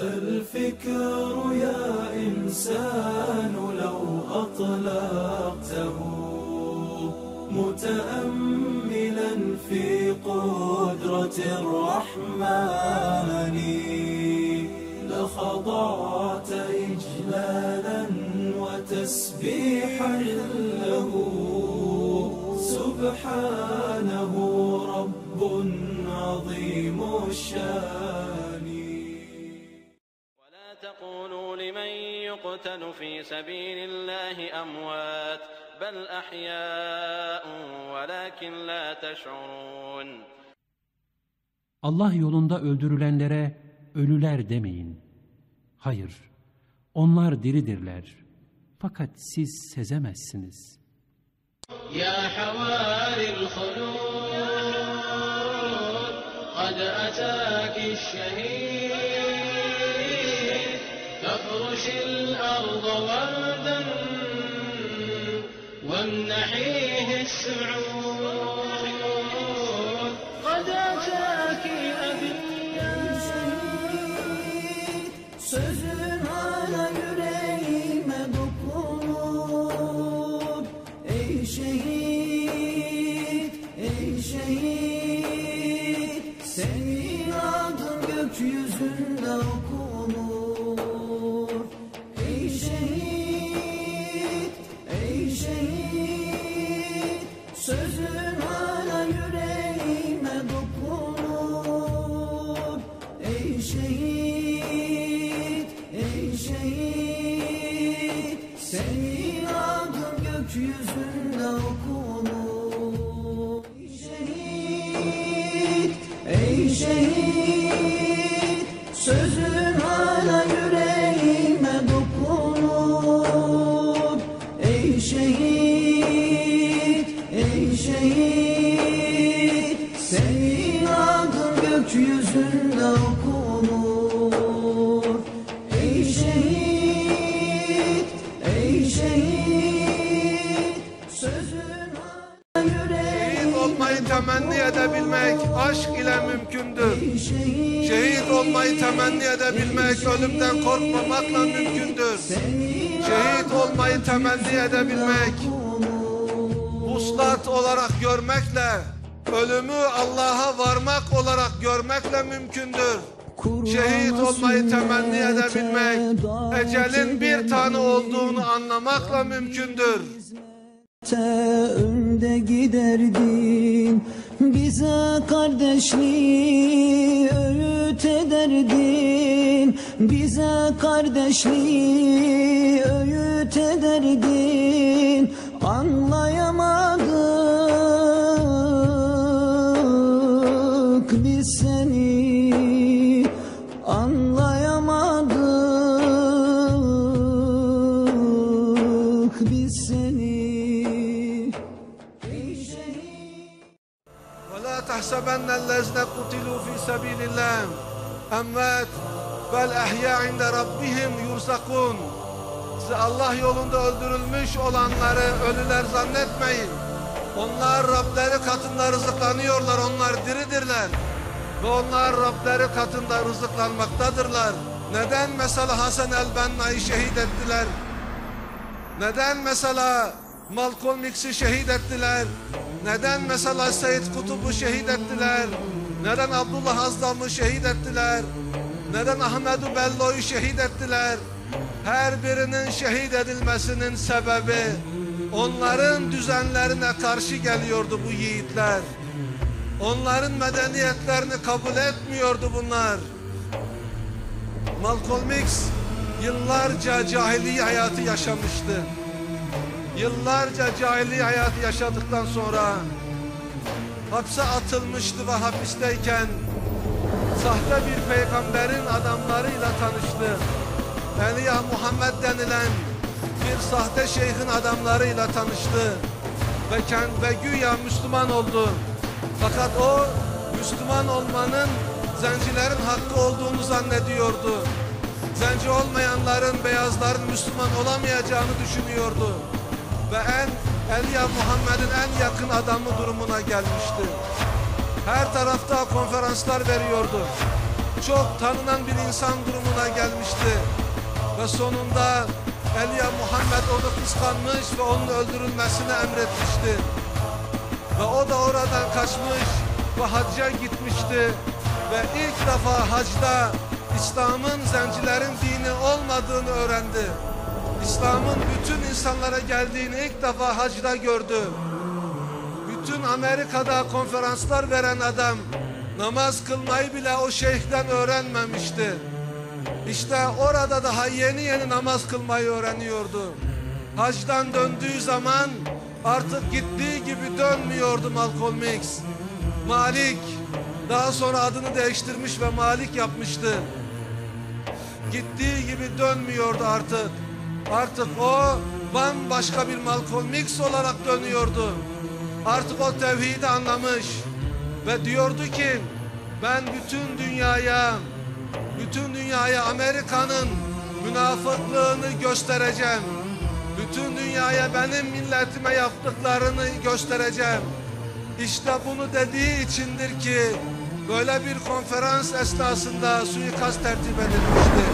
الفكر يا إنسان لو أطلقته متأملا في قدرة الرحمن لخضعت إجلالا وتسبيحا له سبحانه رب عظيم الشان. ولا تقولوا لمن يقتل في سبيل الله أموات بل أحياء ولكن لا تشعرون. Allah yolunda öldürülenlere ölüler demeyin. Hayır, onlar diridirler. Fakat siz sezemezsiniz. Ya havaril hulud kad ataki şehid tafruşil arda vardan vemnahihi su'ud kad ataki abiyyan. Sözün hala yüreğime dokunur. Ey şehit, ey şehit, senin adın gökyüzünde okunur. Ey şehit, ey şehit, sözün hala yüreğime dokunur. Ey şehit, ey şehit, senin adın gökyüzünde okunur. Ey şehit, sözün hala yüreğime dokunur. Ey şehit, ey şehit, senin adın gökyüzünde okunur. Ey şehit, ey şehit, sözün hala yüreğime olmayı temenni edebilmek aşk ile mümkündür. Şehit olmayı temenni edebilmek ölümden korkmamakla mümkündür. Şehit olmayı temenni edebilmek vuslat olarak görmekle, ölümü Allah'a varmak olarak görmekle mümkündür. Şehit olmayı temenni edebilmek, ecelin bir tane olduğunu anlamakla mümkündür. Önde giderdin, bize kardeşliği öğüt ederdin. Bize kardeşliği öğüt ederdin. Anlayamadık biz seni, anlayamadık biz seni. وَلَا تَحْسَبَنَّ الَّذِينَ قُتِلُوا فِي سَبِيلِ اللّٰهِ اَمْوَاتٍ بَلْ اَحْيَاءٌ عِنْدَ رَبِّهِمْ يُرْزَقُونَ. Size Allah yolunda öldürülmüş olanları ölüler zannetmeyin. Onlar Rableri katında rızıklanıyorlar, onlar diridirler. Ve onlar Rableri katında rızıklanmaktadırlar. Neden mesela Hasan el-Benna'yı şehit ettiler? Neden mesela Malcolm X'i şehit ettiler? Neden mesela Seyyid Kutub'u şehit ettiler? Neden Abdullah Azdam'ı şehit ettiler? Neden Ahmedu Bello'yu şehit ettiler? Her birinin şehit edilmesinin sebebi onların düzenlerine karşı geliyordu bu yiğitler. Onların medeniyetlerini kabul etmiyordu bunlar. Malcolm X yıllarca cahiliye hayatı yaşamıştı. Yıllarca cahiliye hayatı yaşadıktan sonra hapse atılmıştı ve hapisteyken sahte bir peygamberin adamlarıyla tanıştı. Eliya Muhammed denilen bir sahte şeyhin adamlarıyla tanıştı ve güya Müslüman oldu. Fakat o Müslüman olmanın zencilerin hakkı olduğunu zannediyordu. Zenci olmayanların, beyazların Müslüman olamayacağını düşünüyordu. Ve Eliya Muhammed'in en yakın adamı durumuna gelmişti. Her tarafta konferanslar veriyordu. çok tanınan bir insan durumuna gelmişti. Ve sonunda Eliya Muhammed onu kıskanmış ve onun öldürülmesini emretmişti. Ve o da oradan kaçmış ve hacca gitmişti. Ve ilk defa hacda İslam'ın zencilerin dini olmadığını öğrendi. İslam'ın bütün insanlara geldiğini ilk defa hacda gördü. Bütün Amerika'da konferanslar veren adam namaz kılmayı bile o şeyhten öğrenmemişti. İşte orada daha yeni namaz kılmayı öğreniyordu. Hacdan döndüğü zaman artık gittiği gibi dönmüyordu Malcolm X. Malik, daha sonra adını değiştirmiş ve Malik yapmıştı. Gittiği gibi dönmüyordu artık. Artık o bambaşka bir Malcolm X olarak dönüyordu. Artık o tevhidi anlamış ve diyordu ki ben bütün dünyaya Amerika'nın münafıklığını göstereceğim. Bütün dünyaya benim milletime yaptıklarını göstereceğim. İşte bunu dediği içindir ki böyle bir konferans esnasında suikast tertip edilmişti.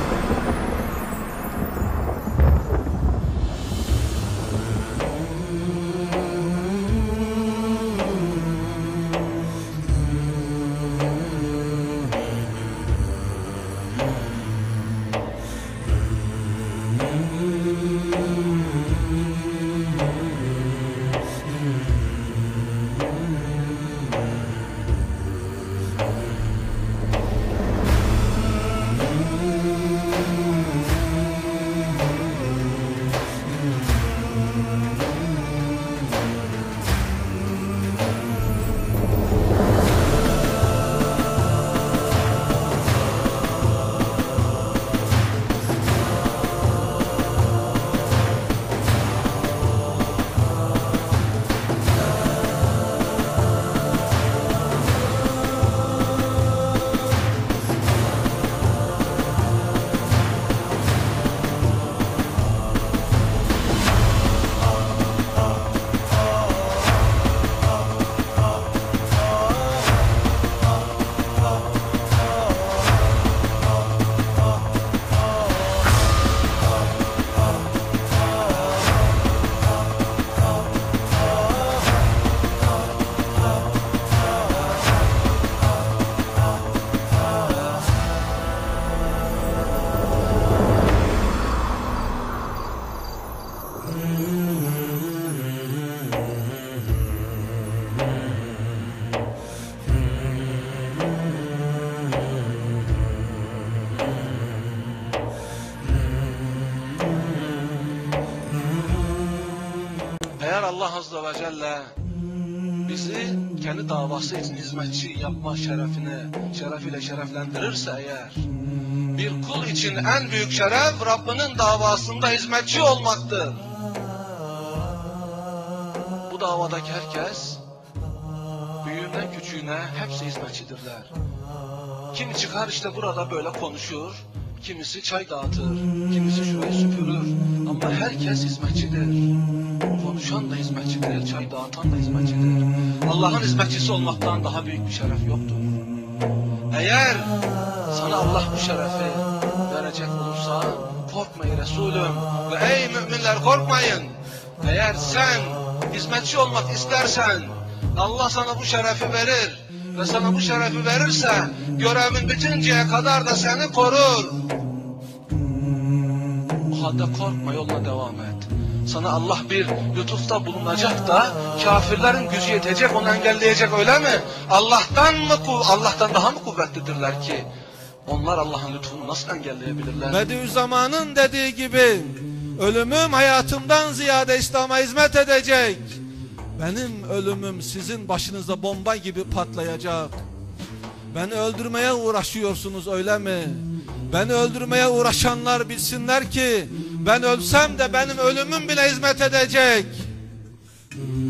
Eğer Allah Azze ve Celle bizi kendi davası için hizmetçi yapma şerefiyle şereflendirirse eğer, bir kul için en büyük şeref Rabbinin davasında hizmetçi olmaktır. Bu davadaki herkes, büyüğünden küçüğüne hepsi hizmetçidirler. Kimi çıkar işte burada böyle konuşur, kimisi çay dağıtır, kimisi şurayı süpürür ama herkes hizmetçidir. Konuşan da hizmetçidir, çay dağıtan da hizmetçidir. Allah'ın hizmetçisi olmaktan daha büyük bir şeref yoktur. Eğer sana Allah bu şerefi verecek olursa korkmayın Resulüm ve ey müminler korkmayın. Eğer sen hizmetçi olmak istersen Allah sana bu şerefi verir ve sana bu şerefi verirse görevin bitinceye kadar da seni korur. O halde korkma, yoluna devam et. Sana Allah bir lütufta bulunacak da kafirlerin gücü yetecek, onu engelleyecek, öyle mi? Allah'tan daha mı kuvvetlidirler ki onlar Allah'ın lütfunu nasıl engelleyebilirler? Bediüzzaman'ın dediği gibi ölümüm hayatımdan ziyade İslam'a hizmet edecek. Benim ölümüm sizin başınıza bomba gibi patlayacak. Beni öldürmeye uğraşıyorsunuz, öyle mi? Beni öldürmeye uğraşanlar bilsinler ki ben ölsem de benim ölümüm bile hizmet edecek.